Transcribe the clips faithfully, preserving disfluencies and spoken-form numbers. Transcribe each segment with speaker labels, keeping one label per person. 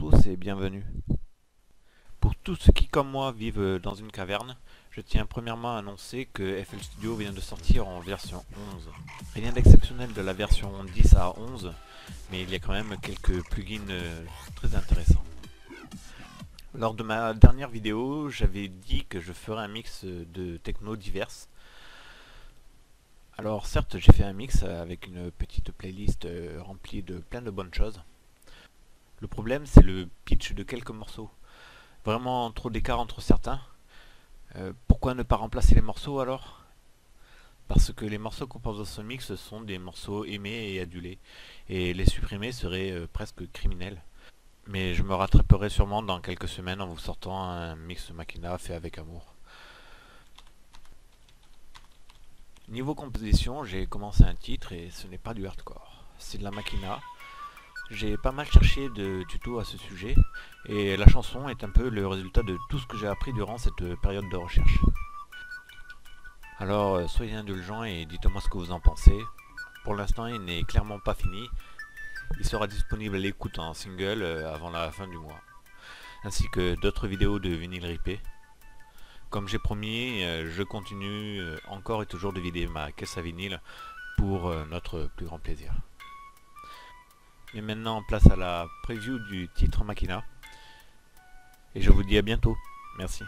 Speaker 1: tous et bienvenue. Pour tous ceux qui comme moi vivent dans une caverne, je tiens premièrement à annoncer que F L Studio vient de sortir en version onze. Rien d'exceptionnel de la version dix à onze, mais il y a quand même quelques plugins euh, très intéressants. Lors de ma dernière vidéo, j'avais dit que je ferais un mix de techno diverses. Alors certes, j'ai fait un mix avec une petite playlist remplie de plein de bonnes choses. Le problème, c'est le pitch de quelques morceaux. Vraiment trop d'écart entre certains. Euh, pourquoi ne pas remplacer les morceaux alors? Parce que les morceaux composant ce mix sont des morceaux aimés et adulés. Et les supprimer serait euh, presque criminel. Mais je me rattraperai sûrement dans quelques semaines en vous sortant un mix Makina fait avec amour. Niveau composition, j'ai commencé un titre et ce n'est pas du hardcore. C'est de la Makina. J'ai pas mal cherché de tutos à ce sujet, et la chanson est un peu le résultat de tout ce que j'ai appris durant cette période de recherche. Alors soyez indulgents et dites-moi ce que vous en pensez. Pour l'instant il n'est clairement pas fini, il sera disponible à l'écoute en single avant la fin du mois, ainsi que d'autres vidéos de vinyle ripé. Comme j'ai promis, je continue encore et toujours de vider ma caisse à vinyle pour notre plus grand plaisir. Mais maintenant, place à la preview du titre Makina. Et je vous dis à bientôt. Merci.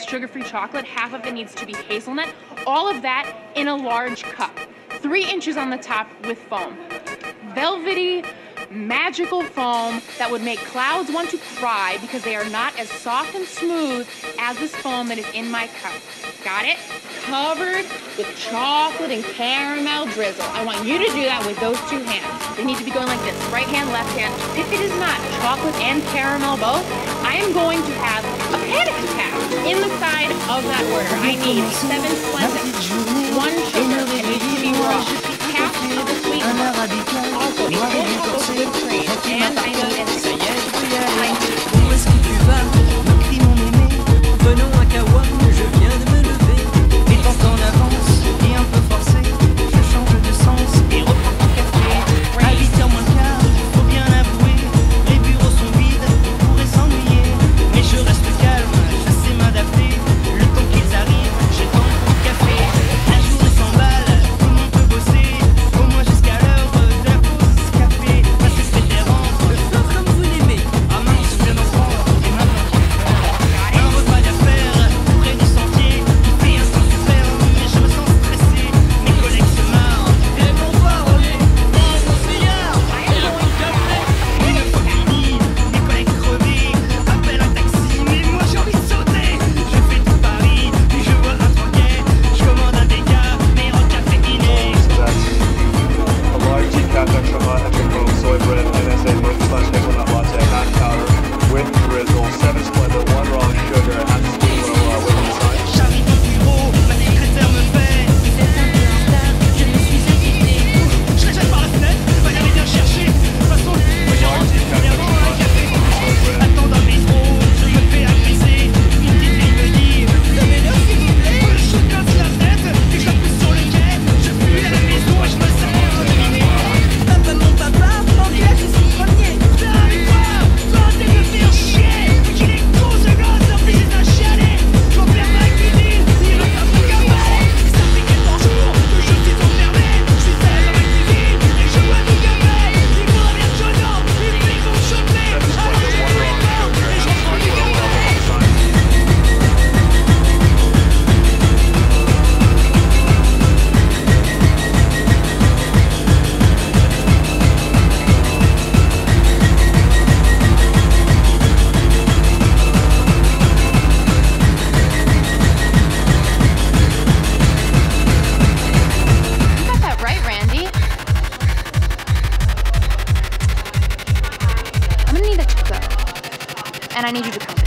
Speaker 2: is sugar-free chocolate, half of it needs to be hazelnut. All of that in a large cup. Three inches on the top with foam. Velvety, magical foam that would make clouds want to cry because they are not as soft and smooth as this foam that is in my cup. Got it? Covered with chocolate and caramel drizzle. I want you to do that with those two hands. They need to be going like this, right hand, left hand. If it is not chocolate and caramel both, I am going to have a panic attack in the side of that order. I need seven Splenda, one sugar, it needs to be raw, half of the sweetener, also a full cup of whipped cream, and I need an
Speaker 3: Où est-ce que tu vas? Me crie mon aimé. Venons à Kawa, je viens de me lever. Les temps en avance et un peu forcé. Je change de sens et reprends ton café. À huit heures moins quart, faut bien avouer. Les bureaux sont vides, on pourrait s'ennuyer. Mais je reste calme, je sais m'adapter. Le temps qu'ils arrivent, je tente mon café. La journée s'emballe, tout le monde peut bosser. Au moins jusqu'à l'heure de la pause café. Passer ce vétéran, le flot comme vous l'aimez. Ah mince, je m'en prends, et maintenant qu'il fait un repas d'affaires près du sentier. Il fait un temps super, mais je me sens stressé. Mes collègues se marrent. Et bonsoir, Olé, bon conseillard. Et le petit café. Une fois fini, mes collègues crevés appellent un taxi, mais moi j'ai envie de sauter. Je fais tout Paris, puis je vois un troquet. Je commande un dégât, mais en café inné.
Speaker 4: A large decaf extra hot extra foam soy bread N S A milk slash hazelnut latte, half powder with drizzle, seven Splenda, one raw sugar, half teaspoon of uh, whipping inside.
Speaker 3: J'arrive au bureau, ma secrétaire me fait. Vous êtes un peu en retard, je me suis équipé. Je la jette par la fenêtre, va jamais bien chercher. De toute façon, moi j'ai rentré premièrement un café. Attends dans le métro, je me fais agresser. Une petite fille me dit, vous avez l'heure s'il vous plaît. Je casse la tête, et je la pousse sur le quai. Je fuis à la maison et je me sers de dîner. Papa, mon papa, on dit là je suis premier. T'as avec quoi? Toi t'es de faire chier. Qu'il est con ce gosse, obligé d'un chialet. Je vais faire ma cuisine, il me tape mon café. Ça fait quatorze jours que je suis enfermé. Je suis seul dans ma cuisine et je vois du café. Il faudra bien que je dors, et puis ils vont me choper. Alors je prends les portes et je prends du café.
Speaker 2: You got that right, Randy. I'm gonna need that to go. And I need you to come.